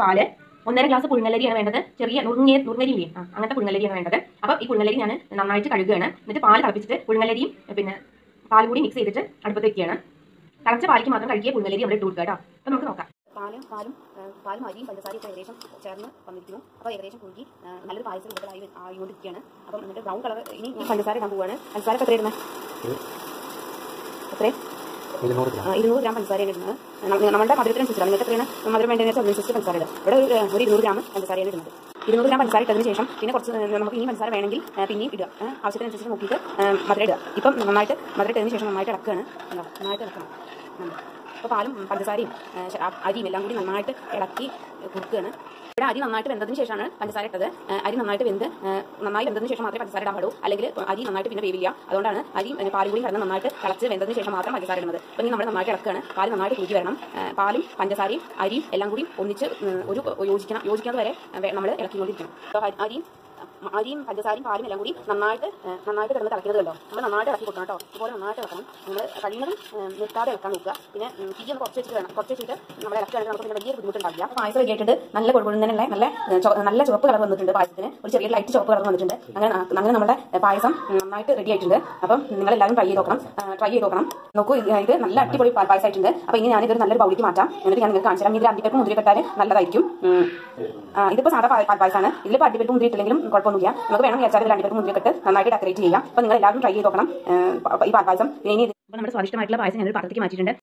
പാല്, 1.5 ഗ്ലാസ് പുഴുങ്ങലരിയാണ് വേണ്ടത്. ചെറിയ നുറുങ്ങരിയില്ലേ, അങ്ങനത്തെ പുഴുങ്ങലരിയാണ് വേണ്ടത്. അപ്പോൾ ഈ പുഴുങ്ങലരി ഞാൻ നന്നായിട്ട് കഴുകുകയാണ്. എന്നിട്ട് പാല് തിളപ്പിച്ചിട്ട് പുഴുങ്ങലരിയും പിന്നെ പാൽ കൂടി മിക്സ് ചെയ്തിട്ട് അടുപ്പത്ത് വെക്കുകയാണ്. തിളച്ച പാലിക്ക് മാത്രം കഴുകിയ പുഴുങ്ങലരി നമ്മൾ ഇട്ട് കൊടുക്കുക കേട്ടോ. അപ്പോൾ നമുക്ക് നോക്കാം. പാലും അരിയും പഞ്ചസാരയും ഒക്കെ ഏകദേശം ചേർന്ന് വന്നിരിക്കുന്നു. അപ്പോൾ ഏകദേശം കുറുകി നല്ലൊരു പായസം കൂടുതലായി ആയിക്കൊണ്ടിരിക്കുകയാണ്. അപ്പം എന്നിട്ട് ബ്രൗൺ കളർ ഇനി പഞ്ചസാര ഇടാൻ പോവുകയാണ്. പഞ്ചസാര എത്ര ഇടുന്നത്? എത്രയും 200 ഗ്രാം പഞ്ചസാരയാണ് ഇടുന്നത്. നമ്മുടെ മധുരത്തിനനുസരിച്ചാണ്. നിങ്ങൾക്ക് എത്രയാണ് മധുരം വേണ്ടതെന്ന് വെച്ചാൽ അതിനനുസരിച്ച് പഞ്ചസാര ഇടുക. ഇവിടെ ഒരു 200 ഗ്രാം പഞ്ചസാരയാണ് ഇടുന്നത്. 200 ഗ്രാം പഞ്ചസാര ഇട്ടതിന് ശേഷം പിന്നെ കുറച്ച് നമുക്ക് ഇനി പഞ്ചസാര വേണമെങ്കിൽ പിന്നെയും ഇടുക. ആവശ്യത്തിനനുസരിച്ച് നോക്കിയിട്ട് മധുരം ഇടുക. ഇപ്പം നന്നായിട്ട് മധുരം ഇട്ടതിന് ശേഷം നന്നായിട്ട് ഇളക്കുകയാണ്. നന്നായിട്ട് ഇളക്കണം. അപ്പോൾ പാലും പഞ്ചസാരയും അരിയും എല്ലാം കൂടി നന്നായിട്ട് ഇളക്കി കുറുക്കുകയാണ്. ഇവിടെ അരി നന്നായിട്ട് വെന്തതിന് ശേഷമാണ് പഞ്ചസാര ഇട്ടത്. അരി നന്നായി വെന്തതിന് ശേഷം മാത്രമേ പഞ്ചസാര ഇടാൻ പാടൂ. അല്ലെങ്കിൽ അരി നന്നായിട്ട് പിന്നെ വേവില്ല. അതുകൊണ്ടാണ് അരി പാലും കൂടി കിടന്ന് നന്നായിട്ട് തിളച്ച് വെന്തതിന് ശേഷം മാത്രം പഞ്ചസാര ഇടുന്നത്. അപ്പോൾ ഇനി നമ്മൾ നന്നായിട്ട് ഇളക്കുകയാണ്. പാല് നന്നായിട്ട് കുറുകി വരണം. പാലും പഞ്ചസാരയും അരിയും എല്ലാം കൂടി ഒന്നിച്ച് യോജിക്കുന്നത് വരെ നമ്മൾ ഇളക്കിക്കൊണ്ടിരിക്കണം. അപ്പോൾ അരിയും പഞ്ചസാരയും പാലും എല്ലാം കൂടി നന്നായിട്ട് കിടന്ന് തിളക്കുന്നത് കണ്ടോ. നമ്മൾ നന്നായിട്ട് ഇളക്കി കൊടുക്കണം കേട്ടോ. ഇതുപോലെ നന്നായിട്ട് ഇളക്കണം. നമ്മൾ കഴിയുന്നതും നിർത്താതെ ഇളക്കാൻ നോക്കുക. പിന്നെ തീ ഒന്ന് കുറച്ച് വെച്ചിട്ട് നമ്മൾ ഇളക്കുകയാണെങ്കിൽ നമുക്ക് പിന്നെ വലിയ ബുദ്ധിമുട്ടുണ്ടാവില്ല. പായസം കേട്ടിട്ട് നല്ല കൊടുക്കുന്നതിനുള്ള നല്ല ചുവപ്പ് കളർ വന്നിട്ടുണ്ട്. പായസത്തിന് ഒരു ചെറിയ ലൈറ്റ് ചുവപ്പ് കളർ വന്നിട്ടുണ്ട്. അങ്ങനെ നമ്മുടെ പായസം നന്നായിട്ട് റെഡി ആയിട്ടുണ്ട്. അപ്പം നിങ്ങളെല്ലാവരും ട്രൈ ചെയ്ത് നോക്കണം. നോക്കൂ, ഇത് നല്ല അടിപൊളി പായസം ആയിട്ടുണ്ട്. അപ്പോൾ ഇനി ഞാനിതൊരു നല്ലൊരു ബൗളിലേക്ക് മാറ്റാം. എന്നിട്ട് ഞാൻ നിങ്ങൾക്ക് കാണിച്ചു തരാം. ഇതിൽ അണ്ടിപ്പരിപ്പ് മുന്തിരി ഇട്ടാൽ നല്ലതായിരിക്കും. ഇതിപ്പോൾ സാധാ പായസമാണ്. ഇതിലിപ്പോൾ അണ്ടിപ്പരിപ്പ് മുന്തിരി ഇട്ടില്ലെങ്കിലും കുഴപ്പമൊന്നുമില്ല. നമുക്ക് വേണം വിചാരിച്ചാൽ ഇതിൽ അണ്ടിപ്പരിപ്പ് മുന്തിരി ഇട്ട് നന്നായിട്ട് ഡെക്കറേറ്റ് ചെയ്യാം. അപ്പോൾ നിങ്ങൾ എല്ലാവരും ട്രൈ ചെയ്ത് നോക്കണം ഈ പായസം. ഇനി നമ്മുടെ സ്വാദിഷ്ടമായിട്ടുള്ള പായസം ഞാനൊരു പാത്രത്തിലേക്ക് മാറ്റിയിട്ടുണ്ട്.